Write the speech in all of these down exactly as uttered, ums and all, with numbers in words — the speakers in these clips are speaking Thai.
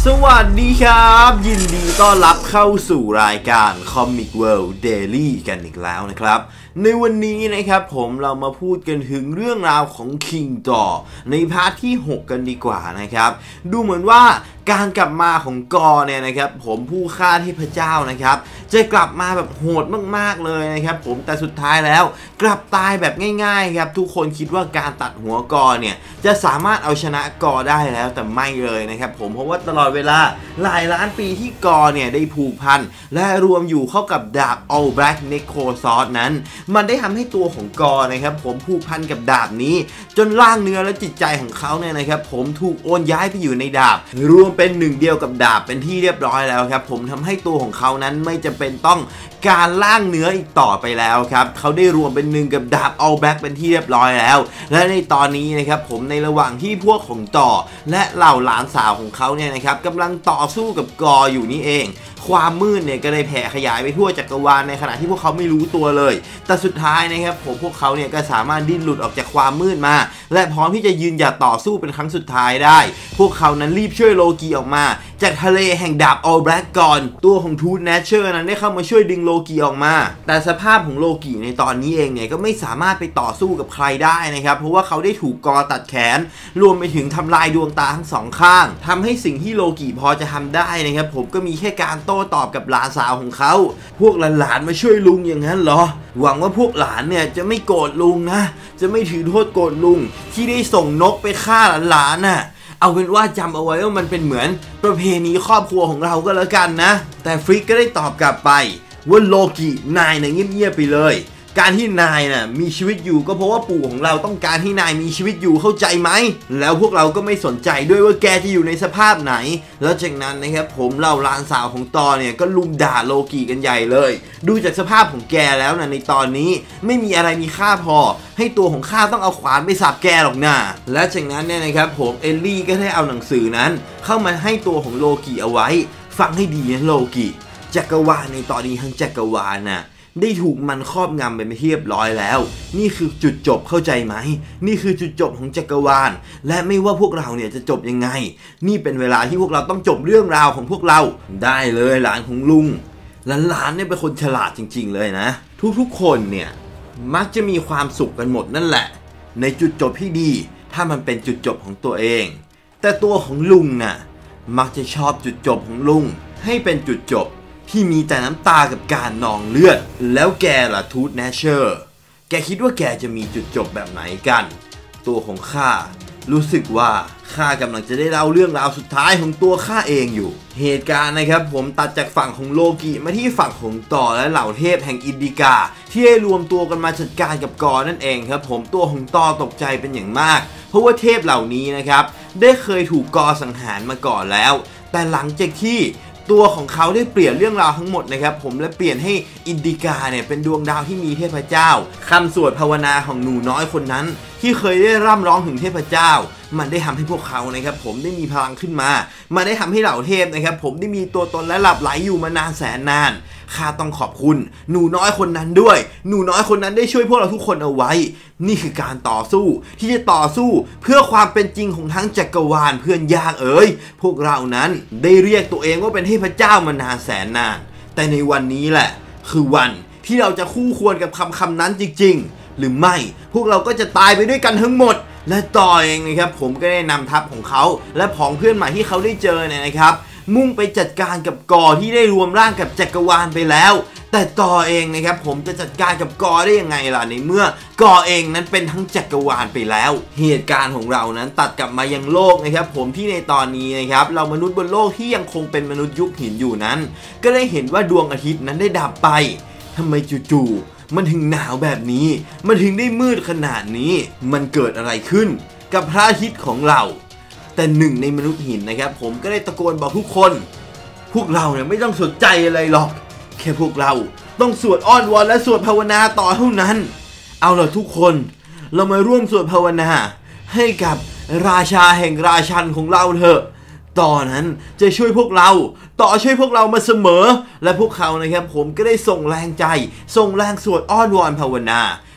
สวัสดีครับยินดีต้อนรับเข้าสู่รายการ Comic World Daily กันอีกแล้วนะครับในวันนี้นะครับผมเรามาพูดกันถึงเรื่องราวของ King Thor ในพาร์ทที่หกกันดีกว่านะครับดูเหมือนว่าการกลับมาของกอเนี่ยนะครับผมผู้ฆ่าเทพเจ้านะครับจะกลับมาแบบโหดมากๆเลยนะครับผมแต่สุดท้ายแล้วกลับตายแบบง่ายๆครับทุกคนคิดว่าการตัดหัวกอเนี่ยจะสามารถเอาชนะกอได้แล้วแต่ไม่เลยนะครับผมเพราะว่าตลอดเวลาหลายล้านปีที่กอเนี่ยได้ผูกพันและรวมอยู่เข้ากับดาบ All Black Necrosword นั้นมันได้ทำให้ตัวของกอนะครับผมผูกพันกับดาบนี้จนร่างเนื้อและจิตใจของเขาเนี่ยนะครับผมถูกโอนย้ายไปอยู่ในดาบรวมเป็นหนึ่งเดียวกับดาบเป็นที่เรียบร้อยแล้วครับผมทำให้ตัวของเขานั้นไม่จำเป็นต้องการล่างเนื้ออีกต่อไปแล้วครับเขาได้รวมเป็นหนึ่งกับดาบ All Black เป็นที่เรียบร้อยแล้วและในตอนนี้นะครับผมในระหว่างที่พวกของต่อและเหล่าหลานสาวของเขาเนี่ยนะครับกำลังต่อสู้กับกออยู่นี่เองความมืดเนี่ยก็ได้แผ่ขยายไปทั่วจักรวาลในขณะที่พวกเขาไม่รู้ตัวเลยแต่สุดท้ายนะครับผมพวกเขาเนี่ยก็สามารถดิ้นหลุดออกจากความมืดมาและพร้อมที่จะยืนหยัดต่อสู้เป็นครั้งสุดท้ายได้พวกเขานั้นรีบช่วยโลกีออกมาจากทะเลแห่งดาบ All Black ก่อนตัวของทูตแนชเชอร์นั้นได้เข้ามาช่วยดึงโลกีออกมาแต่สภาพของโลกีในตอนนี้เองเนี่ยก็ไม่สามารถไปต่อสู้กับใครได้นะครับเพราะว่าเขาได้ถูกกอตัดแขนรวมไปถึงทำลายดวงตาทั้งสองข้างทำให้สิ่งที่โลกีพอจะทำได้นะครับผมก็มีแค่การโต้ตอบกับหลานสาวของเขาพวกหลานๆมาช่วยลุงอย่างนั้นเหรอหวังว่าพวกหลานเนี่ยจะไม่โกรธลุงนะจะไม่ถือโทษโกรธลุงที่ได้ส่งนกไปฆ่าหลานๆน่ะเอาเป็นว่าจำเอาไว้ว่ามันเป็นเหมือนประเพณีครอบครัวของเราก็แล้วกันนะแต่ฟริกก็ได้ตอบกลับไปว่าโลกินายน่ะเงียบๆไปเลยการที่นายน่ะมีชีวิตอยู่ก็เพราะว่าปู่ของเราต้องการให้นายมีชีวิตอยู่เข้าใจไหมแล้วพวกเราก็ไม่สนใจด้วยว่าแกจะอยู่ในสภาพไหนแล้วจากนั้นนะครับผมเหล่าหลานสาวของตอเนี่ยก็ลุมด่าโลกิกันใหญ่เลยดูจากสภาพของแกแล้วนะในตอนนี้ไม่มีอะไรมีค่าพอให้ตัวของข้าต้องเอาขวานไปสับแกหรอกนะและจากนั้นเนี่ยนะครับผมเอลลี่ก็ได้เอาหนังสือนั้นเข้ามาให้ตัวของโลกิเอาไว้ฟังให้ดีนะโลกิจักรวาลในตอนนี้ทั้งจักรวาลน่ะได้ถูกมันครอบงำไปเรียบร้อยแล้วนี่คือจุดจบเข้าใจไหมนี่คือจุดจบของจักรวาลและไม่ว่าพวกเราเนี่ยจะจบยังไงนี่เป็นเวลาที่พวกเราต้องจบเรื่องราวของพวกเราได้เลยหลานของลุงหลานๆเนี่ยเป็นคนฉลาดจริงๆเลยนะทุกๆคนเนี่ยมักจะมีความสุขกันหมดนั่นแหละในจุดจบที่ดีถ้ามันเป็นจุดจบของตัวเองแต่ตัวของลุงน่ะมักจะชอบจุดจบของลุงให้เป็นจุดจบที่มีแต่น้ำตากับการนองเลือดแล้วแกล่ะทูตแนชเชอร์แกคิดว่าแกจะมีจุดจบแบบไหนกันตัวของข้ารู้สึกว่าข้ากำลังจะได้เล่าเรื่องราวสุดท้ายของตัวข้าเองอยู่เหตุการณ์นะครับผมตัดจากฝั่งของโลกิมาที่ฝั่งของต่อและเหล่าเทพแห่งอินดิกาที่ได้รวมตัวกันมาจัดการกับกอนั่นเองครับผมตัวของต่อตกใจเป็นอย่างมากเพราะว่าเทพเหล่านี้นะครับได้เคยถูกกอสังหารมาก่อนแล้วแต่หลังจากที่ตัวของเขาได้เปลี่ยนเรื่องราวทั้งหมดนะครับผมและเปลี่ยนให้อินดิกาเนี่ยเป็นดวงดาวที่มีเทพเจ้าคำสวดภาวนาของหนูน้อยคนนั้นที่เคยได้ร่ำร้องถึงเทพเจ้ามันได้ทำให้พวกเขานะครับผมได้มีพลังขึ้นมามันได้ทำให้เหล่าเทพนะครับผมได้มีตัวตนและหลับไหลอยู่มานานแสนนานข้าต้องขอบคุณหนูน้อยคนนั้นด้วยหนูน้อยคนนั้นได้ช่วยพวกเราทุกคนเอาไว้นี่คือการต่อสู้ที่จะต่อสู้เพื่อความเป็นจริงของทั้งจักรวาลเพื่อนยากเอ๋ยพวกเรานั้นได้เรียกตัวเองว่าเป็นเทพเจ้ามานานแสนนานแต่ในวันนี้แหละคือวันที่เราจะคู่ควรกับคำคำนั้นจริงๆหรือไม่พวกเราก็จะตายไปด้วยกันทั้งหมดและต่อเองนะครับผมก็ได้นำทัพของเขาและผองเพื่อนใหม่ที่เขาได้เจอเนี่ยนะครับมุ่งไปจัดการกับกอที่ได้รวมร่างกับจักรวาลไปแล้วแต่ต่อเองนะครับผมจะจัดการกับกอได้ยังไงล่ะในเมื่อกอเองนั้นเป็นทั้งจักรวาลไปแล้วเหตุการณ์ของเรานั้นตัดกลับมายังโลกนะครับผมที่ในตอนนี้นะครับเรามนุษย์บนโลกที่ยังคงเป็นมนุษย์ยุคหินอยู่นั้นก็ได้เห็นว่าดวงอาทิตย์นั้นได้ดับไปทำไมจู่ๆมันถึงหนาวแบบนี้มันถึงได้มืดขนาดนี้มันเกิดอะไรขึ้นกับพระอาทิตย์ของเราแต่หนึ่งในมนุษย์หินนะครับผมก็ได้ตะโกนบอกทุกคนพวกเราเนี่ยไม่ต้องสนใจอะไรหรอกแค่พวกเราต้องสวดอ้อนวอนและสวดภาวนาต่อเท่านั้นเอาล่ะทุกคนเรามาร่วมสวดภาวนาให้กับราชาแห่งราชันของเราเถอะต่อนั้นจะช่วยพวกเราต่อช่วยพวกเรามาเสมอและพวกเขานะครับผมก็ได้ส่งแรงใจส่งแรงสวดอ้อนวอนภาวนา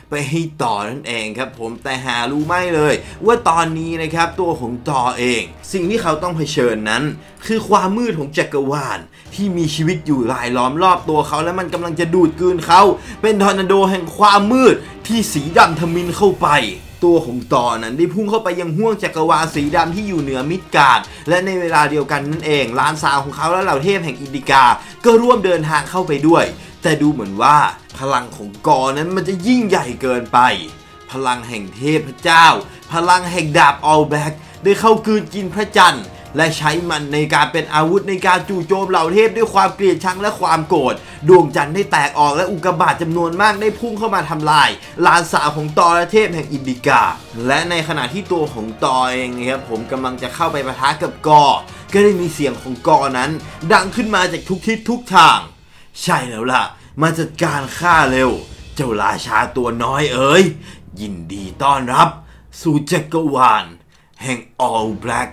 ไปให้ต่อนั่นเองครับผมแต่หารู้ไม่เลยว่าตอนนี้นะครับตัวของต่อเองสิ่งที่เขาต้องเผชิญนั้นคือความมืดของจักรวาลที่มีชีวิตอยู่รายล้อมรอบตัวเขาและมันกำลังจะดูดกลืนเขาเป็นทอร์นาโดแห่งความมืดที่สีดำทมิฬเข้าไปตัวของต่อนั้นได้พุ่งเข้าไปยังห้วงจักรวาลสีดำที่อยู่เหนือมิดการ์ดและในเวลาเดียวกันนั่นเองหลานสาวของเขาและเหล่าเทพแห่งอินดิกาก็ร่วมเดินทางเข้าไปด้วยแต่ดูเหมือนว่าพลังของกอนั้นมันจะยิ่งใหญ่เกินไปพลังแห่งเทพเจ้าพลังแห่งดาบออลแบ็กได้เข้ากลืนกินพระจันทร์และใช้มันในการเป็นอาวุธในการจู่โจมเหล่าเทพด้วยความเกลียดชังและความโกรธดวงจันทร์ได้แตกออกและอุกกาบาตจำนวนมากได้พุ่งเข้ามาทำลายหลานสาวของตอและเทพแห่งอินดิกาและในขณะที่ตัวของตอเองนะครับผมกำลังจะเข้าไปปะทะกับกอก็ได้มีเสียงของกอนั้นดังขึ้นมาจากทุกทิศทุกทางใช่แล้วล่ะมาจัดการข้าเร็วเจ้าราชาตัวน้อยเอ๋ยยินดีต้อนรับสู่จักรวาลแห่ง All Black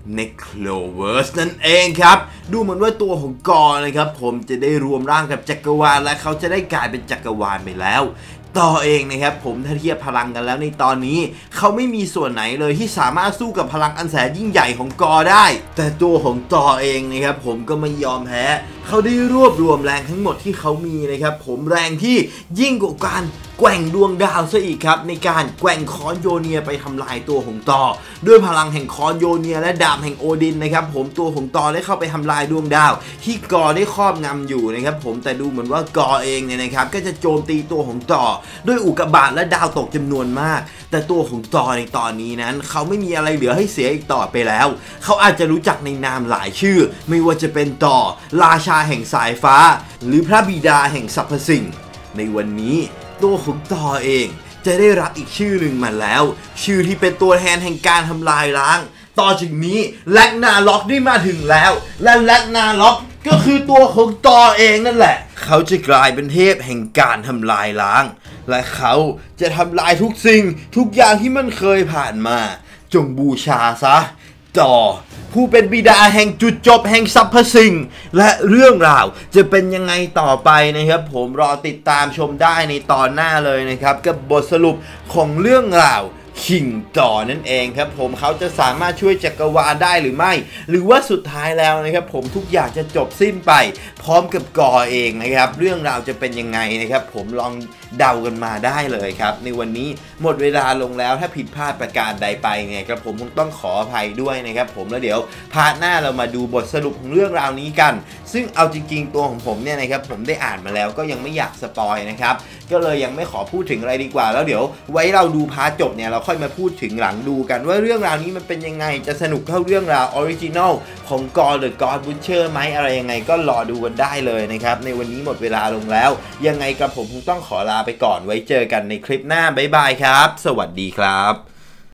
Necroverse นั่นเองครับดูเหมือนว่าตัวของกอนะครับผมจะได้รวมร่างกับจักรวาลและเขาจะได้กลายเป็นจักรวาลไปแล้วต่อเองนะครับผมถ้าเทียบพลังกันแล้วในตอนนี้เขาไม่มีส่วนไหนเลยที่สามารถสู้กับพลังอันแสนยิ่งใหญ่ของกอได้แต่ตัวของต่อเองนะครับผมก็ไม่ยอมแพ้เขาได้รวบรวมแรงทั้งหมดที่เขามีนะครับผมแรงที่ยิ่งกว่าการแกว่งดวงดาวซะอีกครับในการแกว่งคอนโยเนียไปทำลายตัวของต่อด้วยพลังแห่งคอนโยเนียและดาบแห่งโอดินนะครับผมตัวของต่อได้เข้าไปทำลายดวงดาวที่กอได้ครอบงำอยู่นะครับผมแต่ดูเหมือนว่ากอเองเนี่ยนะครับก็จะโจมตีตัวของต่อด้วยอุกกาบาตและดาวตกจำนวนมากแต่ตัวของต่อในตอนนี้นั้นเขาไม่มีอะไรเหลือให้เสียอีกต่อไปแล้วเขาอาจจะรู้จักในนามหลายชื่อไม่ว่าจะเป็นต่อราชาแห่งสายฟ้าหรือพระบิดาแห่งสรรพสิ่งในวันนี้ตัวของต่อเองจะได้รับอีกชื่อหนึ่งมาแล้วชื่อที่เป็นตัวแทนแห่งการทำลายล้างต่อจากนี้แล็กนาล็อกได้มาถึงแล้วและแล็กนาล็อกก็คือตัวของต่อเองนั่นแหละเขาจะกลายเป็นเทพแห่งการทำลายล้างและเขาจะทำลายทุกสิ่งทุกอย่างที่มันเคยผ่านมาจงบูชาซะต่อผู้เป็นบิดาแห่งจุดจบแห่งสรรพสิ่งและเรื่องราวจะเป็นยังไงต่อไปนะครับผมรอติดตามชมได้ในตอนหน้าเลยนะครับกับบทสรุปของเรื่องราวคิงต่อนั่นเองครับผมเขาจะสามารถช่วยจักรวาลได้หรือไม่หรือว่าสุดท้ายแล้วนะครับผมทุกอย่างจะจบสิ้นไปพร้อมกับกอเองนะครับเรื่องราวจะเป็นยังไงนะครับผมลองเดากันมาได้เลยครับในวันนี้หมดเวลาลงแล้วถ้าผิดพลาดประการใดไปเนี่ยครับผมคงต้องขออภัยด้วยนะครับผมแล้วเดี๋ยวพาร์ทหน้าเรามาดูบทสรุปของเรื่องราวนี้กันซึ่งเอาจริงๆตัวของผมเนี่ยนะครับผมได้อ่านมาแล้วก็ยังไม่อยากสปอยนะครับก็เลยยังไม่ขอพูดถึงอะไรดีกว่าแล้วเดี๋ยวไว้เราดูพาร์ทจบเนี่ยเราค่อยมาพูดถึงหลังดูกันว่าเรื่องราวนี้มันเป็นยังไงจะสนุกเท่าเรื่องราวออริจินอลของกอหรือกอบูชเชอร์ไหมอะไรยังไงก็รอดูกันได้เลยนะครับในวันนี้หมดเวลาลงแล้วยังไงกับผมคงต้องขอลาไปก่อนไว้เจอกันในคลิปหน้าบ๊ายบายครับสวัสดีครับ